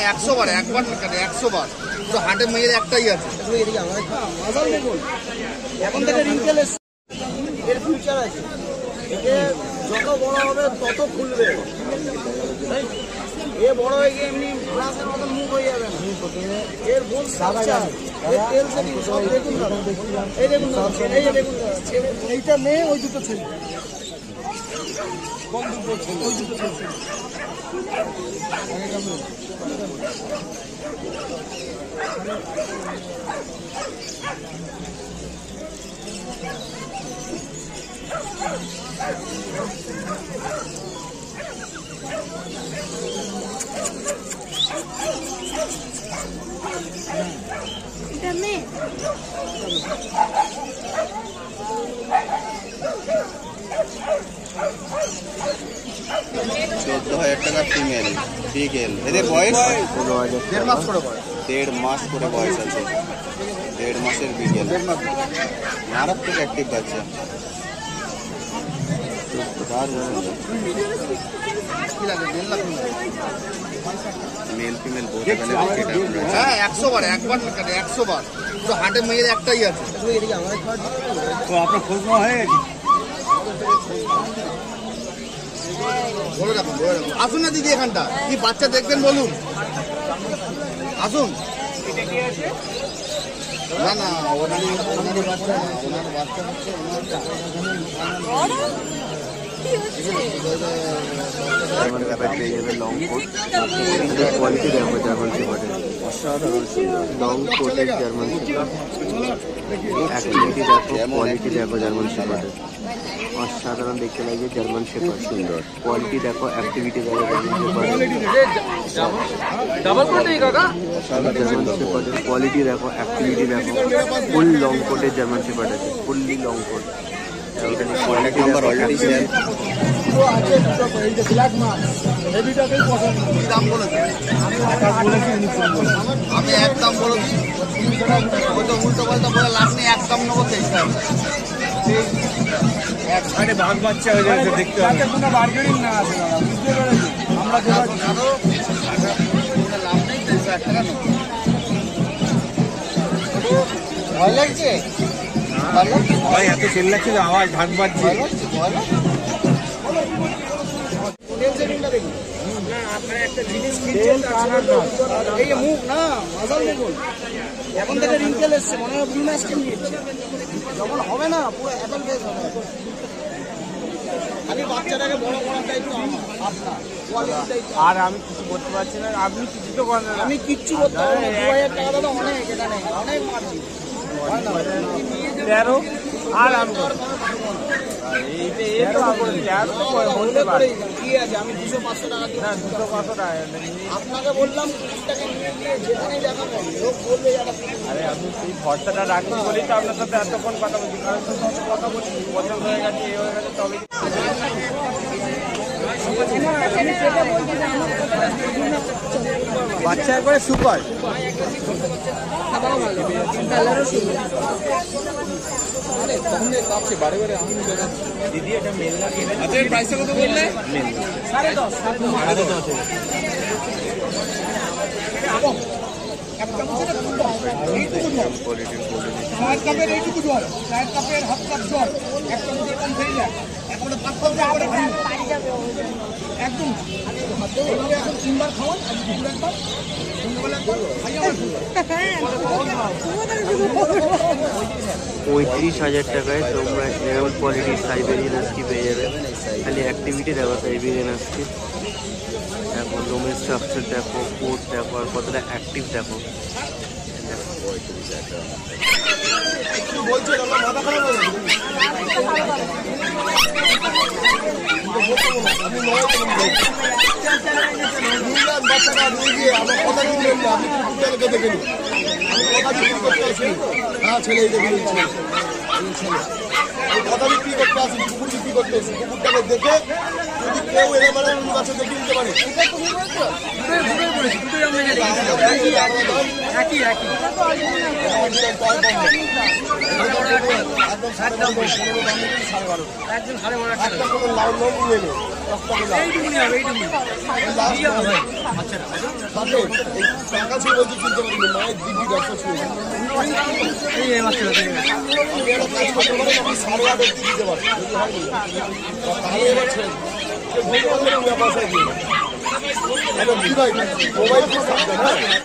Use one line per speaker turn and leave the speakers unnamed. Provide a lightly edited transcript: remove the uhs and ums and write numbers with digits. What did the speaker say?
100 বার, একবার না 100 বার। তো হাটে মেয়ের একটাই আছে।
এখন থেকে রিটেল এর ফিউচার আছে। একে যত বড় হবে তত খুলবে। এ বড় হয়ে গিয়ে এমনি গ্লাসের মতন মুখ হয়ে যাবে না। এর বোন স্ট্রাকচার, এর তেল সেটিং সব দেখুন না। এই দেখুন না, এই যে দেখুন না, এইটা মেয়ে, ওই দুটো ছেলে। কোন দুটো ছেলে? ওই দুটো ছেলে।
এটা মেয়ে।
14,000 টাকা ফিমেল, বিগেল। এদের বয়স
1.5 মাস করে বয়স।
1.5 মাস করে বয়স আছে। 1.5 মাসের বিগেল, মারাত্মক অ্যাক্টিভ বাচ্চা। মেল ফিমেল
হ্যাঁ 100 বার, একবার না 100 বার। তো হাটে মেয়ের একটাই আছে।
তো আপনার খোঁজ নেওয়া হয়ে গেছে?
বলে রাখুন, বলে রাখুন। আসুন না দিদি, এখানটা কি বাচ্চা দেখবেন বলুন, আসুন। না না, ওনারই বাচ্চা না, ওনার বাচ্চা হচ্ছে
লং কোট, কোয়ালিটি দেখো জার্মান শেপার্ডের, অসাধারণ লং কোটের জার্মান শেপার্ড। অ্যাক্টিভিটি দেখো, কোয়ালিটি দেখো জার্মান শেপার্ডের, অসাধারণ দেখতে লাগে জার্মান শেপার্ড। সুন্দর কোয়ালিটি দেখো, অ্যাক্টিভিটি দেখো জার্মান শেপার্ডের, কোয়ালিটি দেখো, অ্যাক্টিভিটি দেখো। ফুল লং কোটের জার্মান শেপার্ড আছে, ফুললি লং কোট। কোয়ালিটি দেখো,
আমি একদম বলেছি, উল্টো পাল্টা বলে লাভ নেই, একদম নেবো।
এক সাইডে বাঘ বাচ্চা হয়ে যাচ্ছে, দেখতে হবে। কোনো বার্গেনিং না আছে দাদা, বুঝতে পেরেছি আমরা।
লাভ নেই, 300 টাকা নেবো। ভয় লাগছে?
ভাই এত সেল লাগছে, আওয়াজ ঢাক বাজছে। মুখ না মাজাল দেখুন, এখন থেকে রিঙ্কেল এসছে, মনে হয় ব্লু ম্যাচ কিনে নিচ্ছে। যখন হবে না পুরো অ্যাপেল ফেস হবে। খালি বাচ্চাটাকে বড় করার দায়িত্ব আপনার, আর আমি কিছু করতে পারছি না। আপনি কিছু তো করেন না, আমি কিচ্ছু করতে পারবো না। 2000 টাকা দাদা অনেক, এখানে অনেক মারছি। 13 আর আমি কি আছে, আমি 200-500 টাকা দিই না। 200-500 টাকা আপনাকে বললাম, যেখানেই দেখাবেন লোক বলবে। আরে আপনি সেই ভরসাটা রাখবেন বলেই তো আপনার সাথে এতক্ষণ কথা বলছি। কারণ তোর সাথে কথা বলছি, পছন্দ হয়ে গেছে, এ হয়ে গেছে, তবে বাচ্চা একবারে সুপার। দিদি এটা মেল না কিনে? আচ্ছা এর প্রাইসটা কত বললে? মেল 10.5। 10.5 চায়ের কাপের এইটুকু জল, চায়ের কাপের হাফ কাপ জল, এক চামচ কম হয়ে যায়। এখন 5 কাপ একদম এখন 3 বার খাওয়ান, দুপুরে একবার, সন্ধ্যাবেলা একবার, খাইয়ে আমার
35,000 টাকায় তোমরা এরকম কোয়ালিটির সাইবেরিয়ান হাস্কি পেয়ে যাবে। খালি অ্যাক্টিভিটি দেখো সাইবেরিয়ান হাস্কি, দেখো লোমের স্ট্রাকচার দেখো, কোট দেখো, আর কতটা অ্যাক্টিভ দেখো।
ছেলে কথা বিক্রি করতে আসি, কুকুর বিক্রি করতে আসি। কুকুরটাকে দেখে যদি কেউ এলে মানে বাচ্চা দেখে নিতে পারে। মোবাইল